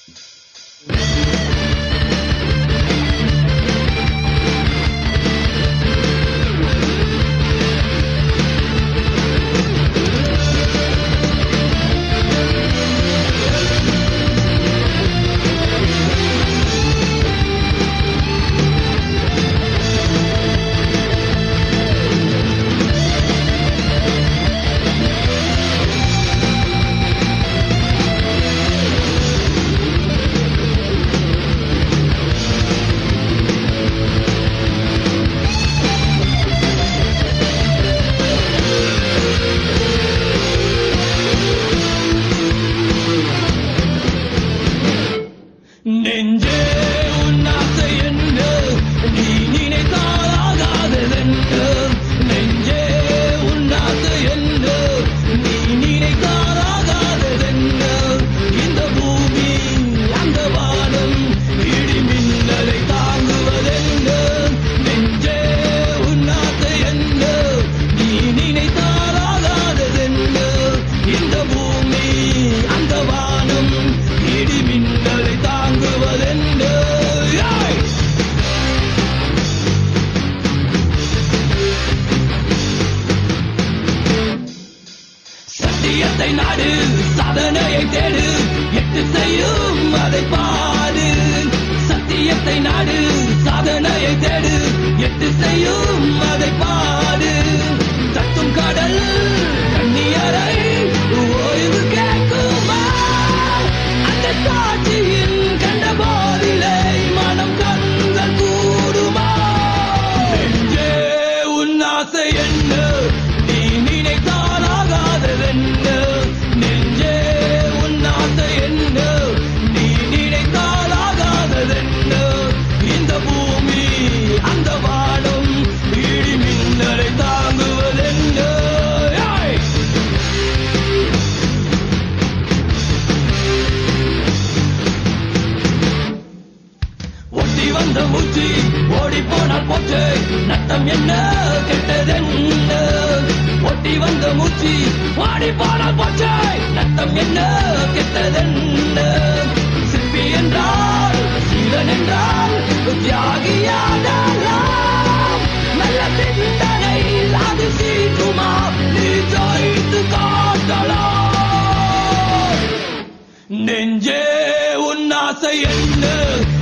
நெஞ்சே உன் ஆசை என்ன நீ நினைத்தாலாகாததென்ன நெஞ்சே உன் ஆசை என்ன நீ நினைத்தாலாகாததென்ன இந்த பூமி அந்த வானம் இடி மின்னலை தாங்குவதென்ன நெஞ்சே உன் ஆசை என்ன நீ நினைத்தாலாகாததென்ன இந்த பூமி அந்த வானம் இடி மின்னலை தாங்குவதென்ன சத்தியத்தை நாடு சாதனையை தேடு எட்டு செய்யும் அதை பாடு சத்தியத்தை நாடு சாதனையை தேடு எட்டு செய்யும் அதை பாடு தத்தும் கடல் கண்ணியரை ஓய்வு கேட்குமா அந்த காட்சியின் கண்ட போதிலே மனம் கண்கள் கூடுமா நெஞ்சே உன் ஆசை என்ன நீ நினைத்தாலாகாததென்ன நெஞ்சே உன் ஆசை என்ன நீ நினைத்தாலாகாததென்ன இந்த பூமி அந்த வானம் இடி மின்னலை தாங்குவதென்ன ஒட்டி வந்த மூச்சு ஓடி போனால் போச்சு நட்டம் என்ன கெட்டதென்ன ஒட்டி வந்த மூச்சு ஓடி போனால் போச்சு நட்டம் என்ன கெட்டதென்ன சிற்பி என்றால் சீரன் என்றால் தியாகியாடலாம் நல்ல சிந்தனை அது சீக்குமா நீ ஜெயித்து காட்டலாம் நெஞ்சே உன் ஆசை என்ன